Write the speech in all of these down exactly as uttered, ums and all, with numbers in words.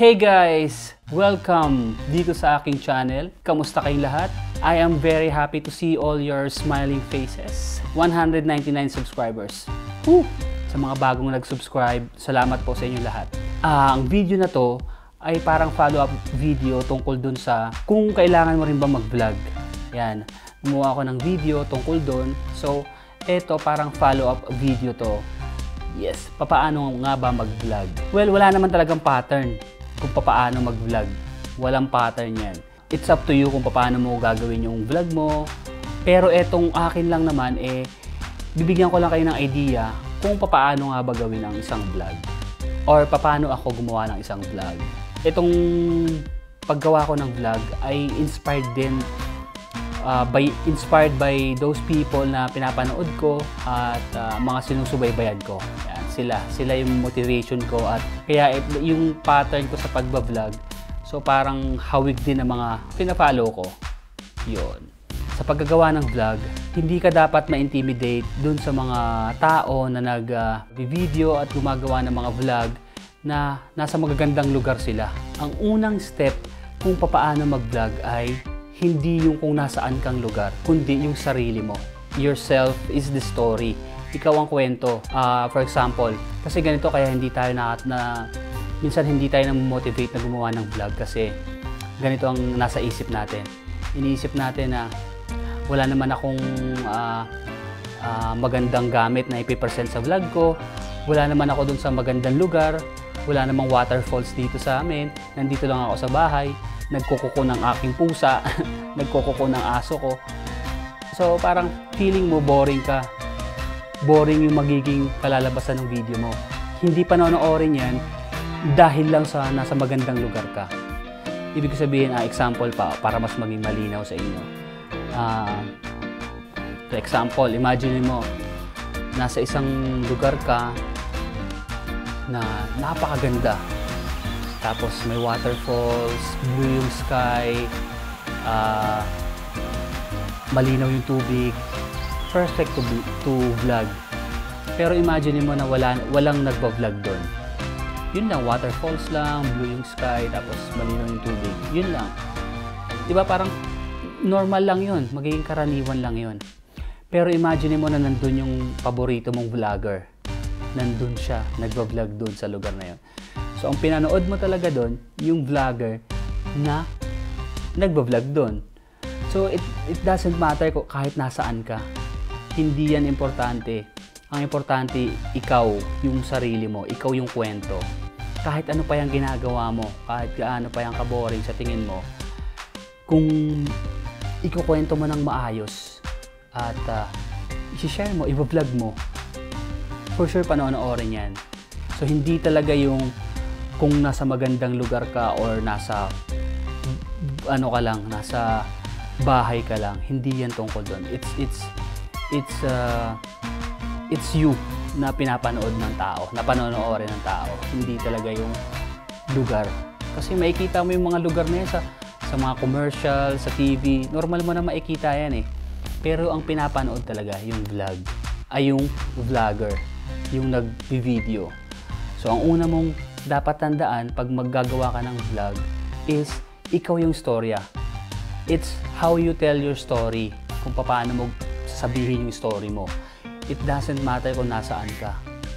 Hey guys! Welcome dito sa aking channel. Kamusta kayong lahat? I am very happy to see all your smiling faces. one hundred ninety-nine subscribers. Woo! Sa mga bagong nag-subscribe, salamat po sa inyo lahat. Uh, ang video na to ay parang follow-up video tungkol dun sa kung kailangan mo rin ba mag-vlog. Yan. Gumawa ako ng video tungkol dun. So, eto parang follow-up video to. Yes, papaano nga ba mag-vlog? Well, wala naman talagang pattern kung papaano mag-vlog. Walang pattern yan. It's up to you kung papaano mo gagawin yung vlog mo. Pero etong akin lang naman, eh, bibigyan ko lang kayo ng idea kung papaano nga ba gawin ang isang vlog. Or papaano ako gumawa ng isang vlog. Itong paggawa ko ng vlog ay inspired din uh, by, inspired by those people na pinapanood ko at uh, mga sinusubaybayan ko. Yan, sila. Sila yung motivation ko at kaya it, yung pattern ko sa pagbablog, so parang hawig din ng mga pinafollow ko. Yun. Sa paggagawa ng vlog, hindi ka dapat ma-intimidate dun sa mga tao na nag-video uh, at gumagawa ng mga vlog na nasa magagandang lugar sila. Ang unang step kung papaano mag-vlog ay hindi yung kung nasaan kang lugar, kundi yung sarili mo. Yourself is the story. Ikaw ang kwento. Uh, for example, kasi ganito kaya hindi tayo na, na minsan hindi tayo na-motivate na gumawa ng vlog kasi ganito ang nasa isip natin. Iniisip natin na wala naman akong uh, uh, magandang gamit na ipipresent sa vlog ko. Wala naman ako dun sa magandang lugar. Wala namang waterfalls dito sa amin. Nandito lang ako sa bahay. Nagkukuko ng aking pusa. Nagkukuko ng aso ko. So parang feeling mo boring ka. Boring yung magiging kalalabasan ng video mo. Hindi panonoorin yan dahil lang sa nasa magandang lugar ka. Ibig sabihin, ah, example pa para mas maging malinaw sa inyo. Uh, for example, imagine mo, nasa isang lugar ka na napakaganda. Tapos may waterfalls, blue yung sky, uh, malinaw yung tubig. Perfect to, to vlog. Pero imagine mo na wala, walang nagba-vlog doon. Yun lang, waterfalls lang, blue yung sky, tapos malinaw yung tubig. Yun lang. Diba parang normal lang yun, magiging karaniwan lang yun. Pero imagine mo na nandun yung paborito mong vlogger. Nandun siya, nagba-vlog doon sa lugar na yun. So ang pinanood mo talaga doon, yung vlogger na nagba-vlog doon. So it, it doesn't matter kahit nasaan ka. Hindi yan importante. Ang importante, ikaw, yung sarili mo, ikaw yung kwento. Kahit ano pa yung ginagawa mo, kahit gaano pa yung kaboring sa tingin mo, kung ikukwento mo ng maayos at uh, i-share mo, i-vlog mo, for sure panonoorin yan. So hindi talaga yung kung nasa magandang lugar ka or nasa ano ka lang, nasa bahay ka lang, hindi yan tungkol doon. It's it's it's uh, it's you na pinapanood ng tao, na panonoorin ng tao. Hindi talaga yung lugar. Kasi makikita mo yung mga lugar na yan sa sa mga commercial, sa T V, normal mo na makikita yan eh. Pero ang pinapanood talaga yung vlog, ay yung vlogger, yung nag-video. So ang una mong dapat tandaan pag maggagawa ka ng vlog is ikaw yung storya. It's how you tell your story, kung paano mo sasabihin yung story mo. It doesn't matter kung nasaan ka.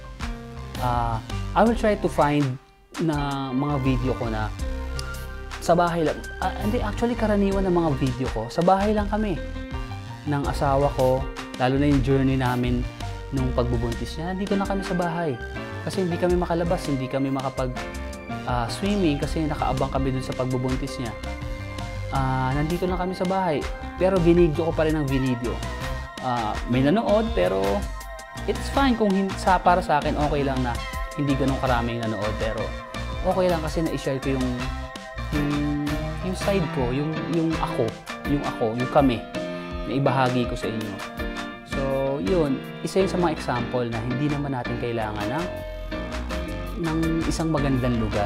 Uh, I will try to find na mga video ko na sa bahay lang. Uh, hindi, actually karaniwan ng mga video ko, sa bahay lang kami ng asawa ko, lalo na yung journey namin nung pagbubuntis niya, nandito na kami sa bahay. Kasi hindi kami makalabas, hindi kami makapag uh, swimming kasi nakaabang kami dun sa pagbubuntis niya. Uh, nandito na kami sa bahay, pero binidyo ko pa rin ang binidyo. Uh, may nanood, pero it's fine kung sa, para sa akin okay lang na hindi ganun karaming nanood, pero okay lang kasi na-share ko yung yung, yung side ko, yung, yung ako, yung ako, yung kami, na ibahagi ko sa inyo. So, yun, isa yun sa mga example na hindi naman natin kailangan ng, ng isang magandang lugar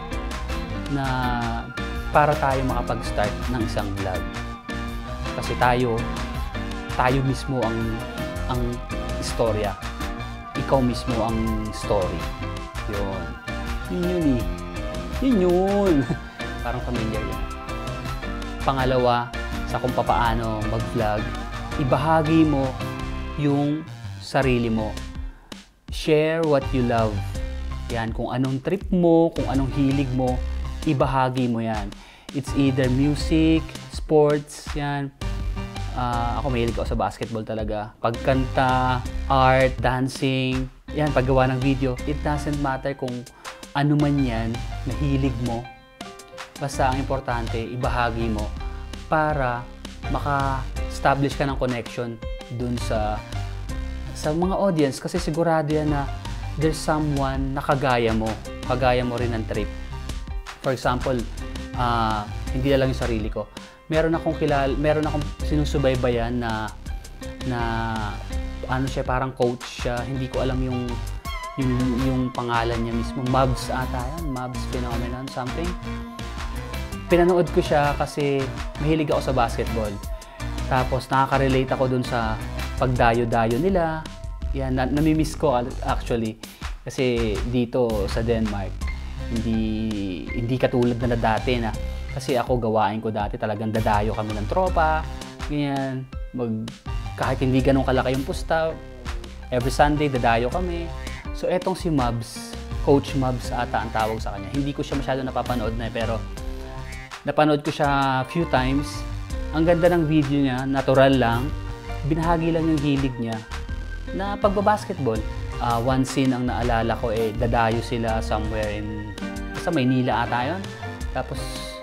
na para tayo makapag-start ng isang vlog. Kasi tayo, tayo mismo ang, ang istorya. Ikaw mismo ang story. Yun. Yun yun eh. Yun yun. Parang familiar yun. Pangalawa, sa kung papaano mag-vlog, ibahagi mo yung sarili mo. Share what you love. Yan, kung anong trip mo, kung anong hilig mo, ibahagi mo yan. It's either music, sports, yan. Uh, ako mahilig ako sa basketball talaga. Pagkanta, art, dancing, yan, paggawa ng video. It doesn't matter kung ano man yan, nahilig mo. Basta ang importante, ibahagi mo para maka-establish ka ng connection dun sa sa mga audience. Kasi sigurado yan na there's someone na kagaya mo. Kagaya mo rin ng trip. For example, uh, hindi na lang yung sarili ko. Meron akong kilala, meron akong sinusubaybayan na na ano siya, parang coach siya. Hindi ko alam yung yung yung pangalan niya mismo. Mavs ata yan, Mavs Phenomenon something. Pinanood ko siya kasi mahilig ako sa basketball. Tapos nakaka-relate ako dun sa pagdayo-dayo nila. Yan, na namimiss ko actually. Kasi dito sa Denmark, hindi hindi katulad na, na dati na kasi ako gawain ko dati talagang dadayo kami ng tropa, ganyan, mag kahit hindi ganun kalaki yung pusta, every Sunday dadayo kami. So etong si Mavs, Coach Mavs ata ang tawag sa kanya. Hindi ko siya masyado napapanood na pero napanood ko siya few times. Ang ganda ng video niya, natural lang. Binahagi lang yung hilig niya na pagbabasketball. Uh, one scene ang naalala ko eh, dadayo sila somewhere in sa Maynila ata yun. Tapos,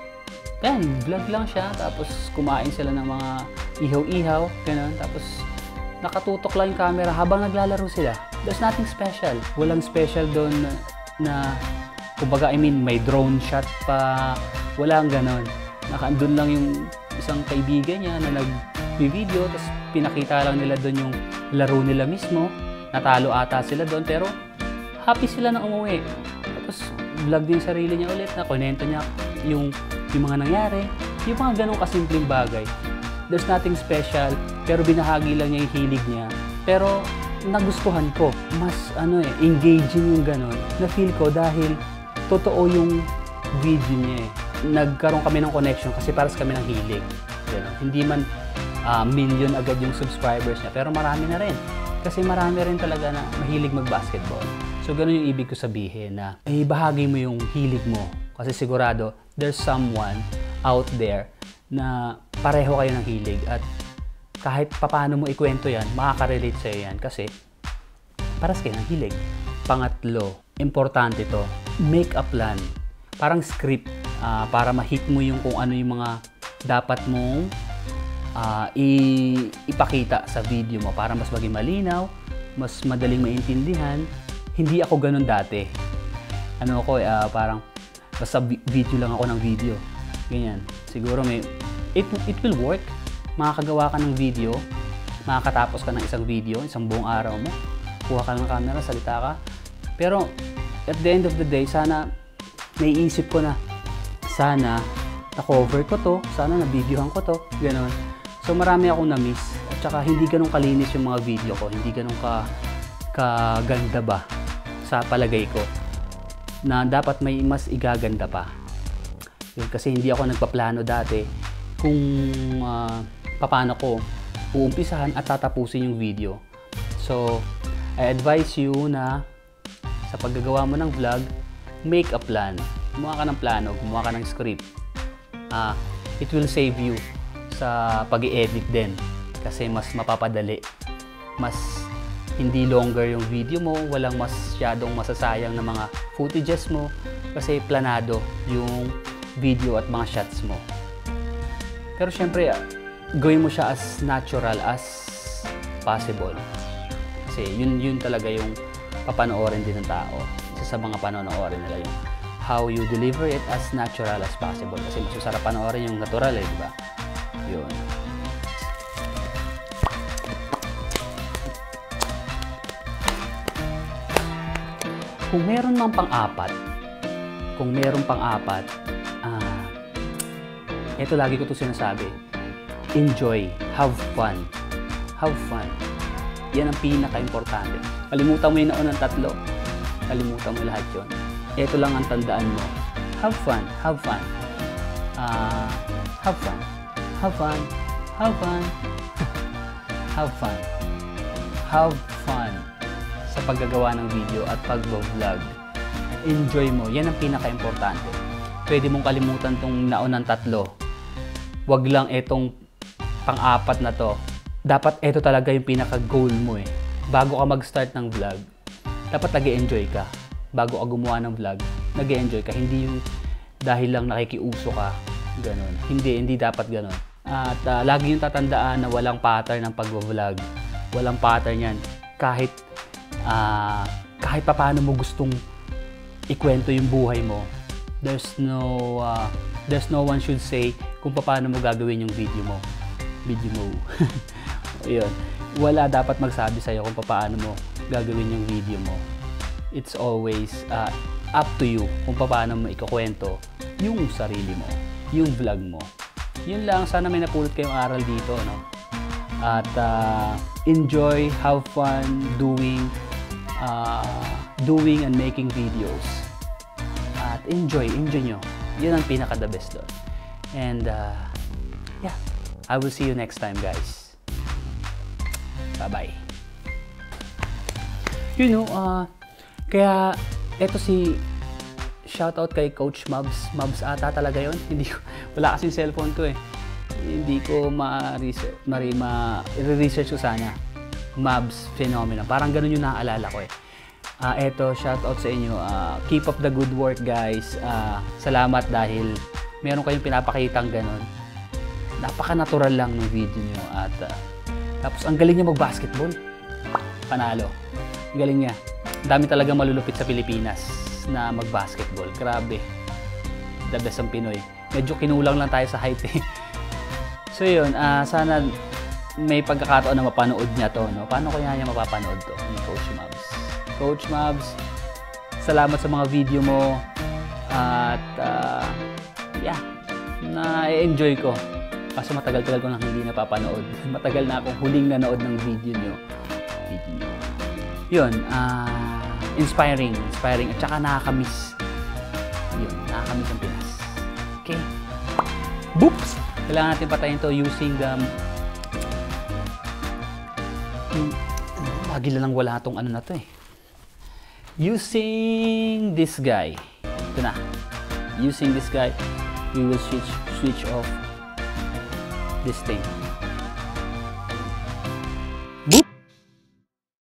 yan, vlog lang siya. Tapos, kumain sila ng mga ihaw-ihaw, gano'n. Tapos, nakatutok lang yung camera habang naglalaro sila. There's nothing special. Walang special doon na, na kumbaga, I mean, may drone shot pa. Walang gano'n. Nakaandun lang yung isang kaibigan niya na nag-video, tapos pinakita lang nila doon yung laro nila mismo. Natalo ata sila doon, pero happy sila na umuwi. Tapos vlog din sarili niya ulit, na kunento niya yung, yung mga nangyari. Yung mga ganong kasimpleng bagay. There's nothing special, pero binahagi lang niya yung hilig niya. Pero nagustuhan ko. Mas ano eh, engaging yung ganon. Na-feel ko dahil totoo yung video niya eh. Nagkaroon kami ng connection kasi paras kami ng hilig. Ganun. Hindi man uh, million agad yung subscribers niya, pero marami na rin. Kasi marami rin talaga na mahilig mag-basketball. So, ganun yung ibig ko sabihin na eh, bahagi mo yung hilig mo. Kasi sigurado, there's someone out there na pareho kayo ng hilig. At kahit papaano mo ikwento yan, makaka-relate sa'yo yan. Kasi paras kayo ng hilig. Pangatlo, importante to, make a plan. Parang script. Uh, para ma-hit mo yung kung ano yung mga dapat mong uh, ipakita sa video mo para mas maging malinaw, mas madaling maintindihan. Hindi ako ganun dati. Ano ako, uh, parang basta video lang ako ng video. Ganyan. Siguro may, it, it will work. Makakagawa ka ng video, makakatapos ka ng isang video, isang buong araw mo. Kuha ka ng camera, salita ka. Pero at the end of the day, sana naiisip ko na, sana na-cover ko to, sana na-videohan ko to, gano'n. So marami akong na-miss, at saka hindi ganun kalinis yung mga video ko, hindi ganun ka kaganda ba sa palagay ko, na dapat may mas igaganda pa. Yun, kasi hindi ako nagpaplano dati kung uh, paano ko uumpisahan at tatapusin yung video. So, I advise you na sa paggagawa mo ng vlog, make a plan. Gumawa ka ng plano, gumawa ka ng script. Uh, it will save you sa pag-i-edit din kasi mas mapapadali. Mas hindi longer yung video mo, walang masyadong masasayang na mga footages mo kasi planado yung video at mga shots mo. Pero syempre, gawin mo siya as natural as possible. Kasi yun, yun talaga yung papanoorin din ng tao. Isa sa mga panonoorin nila yung how you deliver it as natural as possible. Kasi mas masarap panoorin yung natural eh, di ba? Yun. Kung meron mang pang-apat, kung meron pang-apat, ah, ito lagi ko ito sinasabi, enjoy, have fun, have fun. Yan ang pinaka-importante. Kalimutan mo yung naunang tatlo, kalimutan mo lahat yun. Ito lang ang tandaan mo, have fun, have fun. Uh, have fun, have fun, have fun, have fun, have fun sa paggagawa ng video at pag-vlog. Enjoy mo, yan ang pinaka-importante. Pwede mong kalimutan tong naunang tatlo. Wag lang etong pang-apat na to. Dapat ito talaga yung pinaka-goal mo eh. Bago ka mag-start ng vlog, dapat nag-e-enjoy ka. Bago ka gumawa ng vlog, nag-e-enjoy ka. Hindi yung dahil lang nakikiuso ka, ganon. Hindi, hindi dapat ganon. At uh, lagi yung tatandaan na walang pattern ng pag-vlog. Walang pattern yan. Kahit, uh, kahit pa paano mo gustong ikwento yung buhay mo, there's no, uh, there's no one should say kung paano mo gagawin yung video mo. Video mo. Ayun. Wala dapat magsabi sa'yo kung paano mo gagawin yung video mo. It's always uh, up to you kung paano mo ikukwento yung sarili mo, yung vlog mo. Yun lang, sana may napulot kayong aral dito, no? At uh, enjoy, have fun doing uh, doing and making videos. At enjoy, enjoy nyo. Yun ang pinaka the best doon. And uh, yeah, I will see you next time, guys. Bye-bye. You know, uh, kaya eto si shoutout kay Coach Mabs. Mabs ata talaga yon. Hindi ko, wala kasing cellphone ko eh. Hindi ko ma-research, ma-research ko sana. Mabs Phenomenon. Parang ganun yung naaalala ko eh. Uh, eto, shoutout sa inyo. Uh, keep up the good work, guys. Uh, salamat dahil meron kayong pinapakitang ganun. Napaka-natural lang ng video nyo. At uh, tapos ang galing niya mag-basketball. Panalo. Ang galing niya. Ang dami talaga malulupit sa Pilipinas na mag-basketball. Grabe. The best ang Pinoy. Medyo kinulang lang tayo sa height eh. So yun, uh, sana may pagkakataon na mapanood niya to, no? Paano kaya niya mapapanood to ni Coach Mabs? Coach Mabs, salamat sa mga video mo. At uh, yeah, na-enjoy ko. Kaso matagal-tagal ko nang hindi napapanood. Matagal na akong huling nanood ng video niyo. Video niyo. Yun, ah... Uh, inspiring, inspiring, at saka nakakamiss. Yun, nakakamiss ang Pinas. Okay. Boops! Kailangan natin patayin to using the... Um, lagi lang wala tong ano na to eh. Using this guy. Ito na. Using this guy, we will switch, switch off this thing.